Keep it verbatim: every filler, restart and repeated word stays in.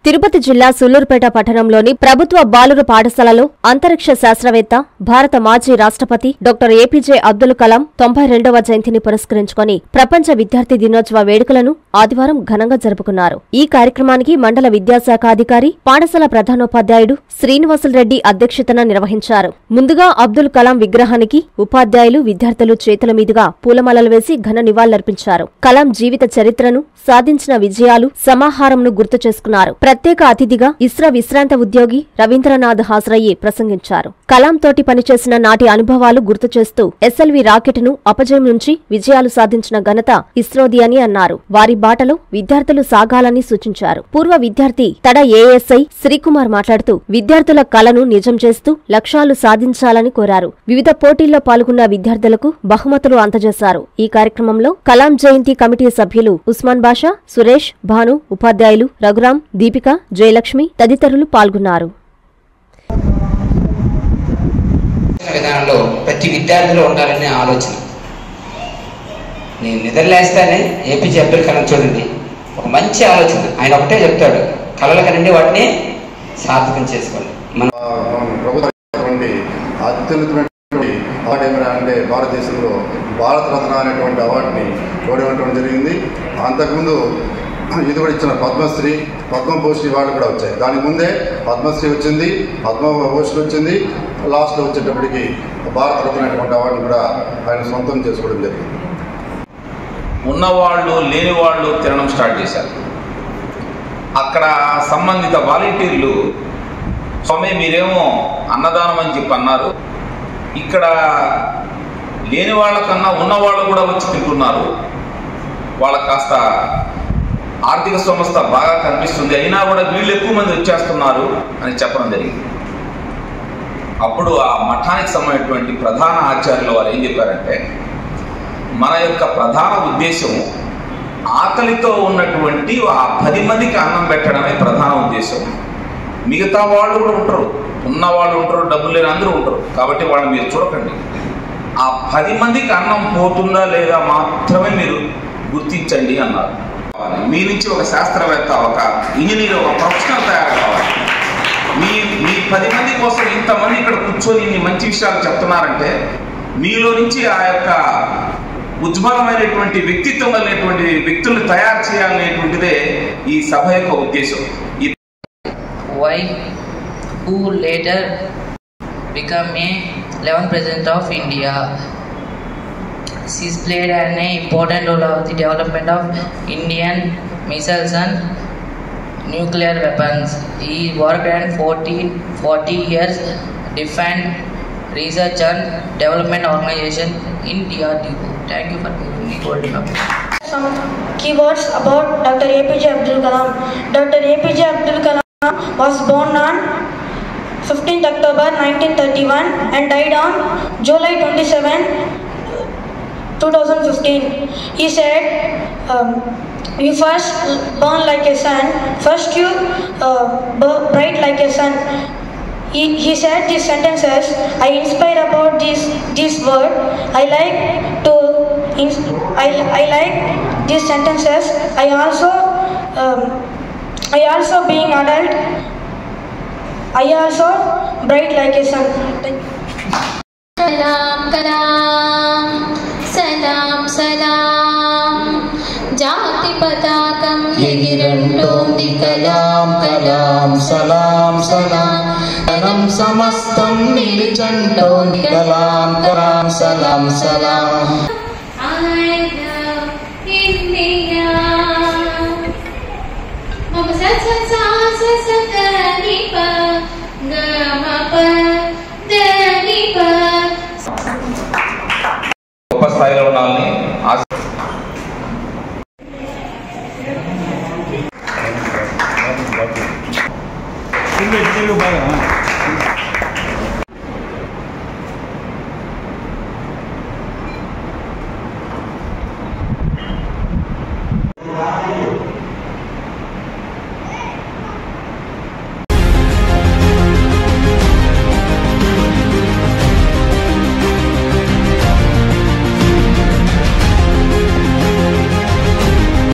తిరుపతి జిల్లా సూళ్లూరుపేట పట్టణంలోని ప్రభుత్వ బాలుర పాఠశాలలో అంతరిక్ష శాస్త్రవేత్త భారత మాజీ రాష్ట్రపతి డాక్టర్ ఏపీజే అబ్దుల్ కలాం తొంభై రెండవ జయంతిని పురస్కరించుకుని ప్రపంచ విద్యార్థి దినోత్సవ వేడుకలను ఆదివారం ఘనంగా జరుపుకున్నారు. ఈ కార్యక్రమానికి మండల విద్యాశాఖ అధికారి, పాఠశాల ప్రధానోపాధ్యాయుడు శ్రీనివాసులరెడ్డి అధ్యక్షతన నిర్వహించారు. ముందుగా అబ్దుల్ కలాం విగ్రహానికి ఉపాధ్యాయులు, విద్యార్థులు చేతుల మీదుగా పూలమాలలు వేసి ఘన నివాళులర్పించారు. కలాం జీవిత చరిత్రను, సాధించిన విజయాలు సమాహారంను గుర్తు చేసుకున్నారు. ప్రత్యేక అతిథిగా ఇస్రో విశ్రాంత ఉద్యోగి రవీంద్రనాథ్ హాజరయ్యి ప్రసంగించారు. కలాం తోటి పనిచేసిన నాటి అనుభవాలు గుర్తు చేస్తూ ఎస్ఎల్వి రాకెట్ ను అపజయం నుంచి విజయాలు సాధించిన ఘనత ఇస్రోది అని అన్నారు. వారి బాటలో విద్యార్థులు సాగాలని సూచించారు. పూర్వ విద్యార్థి తడ ఏఎస్ఐ శ్రీకుమార్ మాట్లాడుతూ విద్యార్థుల కలను నిజం చేస్తూ లక్ష్యాలు సాధించాలని కోరారు. వివిధ పోటీల్లో పాల్గొన్న విద్యార్థులకు బహుమతులు అందజేశారు. ఈ కార్యక్రమంలో కలాం జయంతి కమిటీ సభ్యులు ఉస్మాన్ బాషా, సురేష్, భాను, ఉపాధ్యాయులు రఘురాం, దీపిక, జయలక్ష్మి తదితరులు పాల్గొన్నారు. విధానంలో ప్రతి విద్యార్థిలో ఉండాలనే ఆలోచన. నేను నిద్రలేస్తానే ఏపీజే అబ్దుల్ కలాం చూడండి, ఒక మంచి ఆలోచన. ఆయన ఒకటే చెప్తాడు, కళల కనండి వాటిని సార్థకం చేసుకోండి. మన అత్యున్నతమైనటువంటి అవార్డు అంటే భారతదేశంలో భారత రత్న అనేటువంటి అవార్డుని చూడడం జరిగింది. అంతకుముందు ఇది కూడా ఇచ్చిన పద్మశ్రీ, పద్మభూషణ్ అవార్డు కూడా వచ్చాయి. దానికి ముందే పద్మశ్రీ వచ్చింది, పద్మభూషణ్ వచ్చింది, లాస్ట్లో వచ్చేటప్పటికి భారత రత్న అనేటువంటి అవార్డు కూడా ఆయన సొంతం చేసుకోవడం జరిగింది. ఉన్నవాళ్ళు లేని వాళ్ళు తినడం స్టార్ట్ చేశారు. అక్కడ సంబంధిత వాలంటీర్లు స్వామి మీరేమో అన్నదానం అని చెప్పి అన్నారు, ఇక్కడ లేని వాళ్ళకన్నా ఉన్నవాళ్ళు కూడా వచ్చి తింటున్నారు, వాళ్ళకి కాస్త ఆర్థిక సంస్థ బాగా కనిపిస్తుంది, అయినా కూడా వీళ్ళు ఎక్కువ మంది వచ్చేస్తున్నారు అని చెప్పడం జరిగింది. అప్పుడు ఆ మఠానికి సంబంధించినటువంటి ప్రధాన ఆచార్యులు వారు ఏం చెప్పారంటే, మన యొక్క ప్రధాన ఉద్దేశం ఆకలితో ఉన్నటువంటి ఆ పది మందికి అన్నం పెట్టడమే ప్రధాన ఉద్దేశం. మిగతా వాళ్ళు కూడా ఉంటారు, ఉన్న వాళ్ళు ఉంటారు, డబ్బులు లేని అందరూ ఉంటారు, కాబట్టి వాళ్ళని మీరు చూడకండి. ఆ పది మందికి అన్నం పోతుందా లేదా మాత్రమే మీరు గుర్తించండి అన్నారు. మీ నుంచి ఒక శాస్త్రవేత్త, ఒక ఇంజనీర్, ఒక ప్రొఫెషనల్ తయారు కావాలి. మీ మీ పది మంది కోసం ఇంతమంది ఇక్కడ కూర్చొని ఇన్ని మంచి విషయాలు చెప్తున్నారంటే మీలో నుంచి ఆ యొక్క ఉజ్వలమైనటువంటి వ్యక్తిత్వం కలిగినటువంటి వ్యక్తులను తయారు చేయాలనేటువంటిదే ఈ సభ యొక్క ఉద్దేశం. Wife who later became a eleventh President of India. She's played an important role of the development of Indian missiles and nuclear weapons. He worked in fourteen, forty years Defense Research and Development Organization in D R D O. Thank you for giving me golden award. Some keywords about Doctor A P J Abdul Kalam. Doctor A P J Abdul Kalam was born on fifteenth October nineteen thirty-one and died on July twenty-seventh twenty fifteen. He said, um, you first burn like a sun, first you uh, burn bright like a sun. He, he said these sentences, I inspire about this this word. I like to I, I like these sentences. I also um, I also being adult, I also bright like a sun. Kalam kalam, salam salam, jati patakam egirantondi kalam kalam, salam salam, kalam samastam nilichantondi kalam kalam, salam salam. I love India. Mama sa sa sa sa sa da ni pa ga ma pa da ni pa. గొప్ప స్థాయిలో ఉండాలని ఆశ. బాగా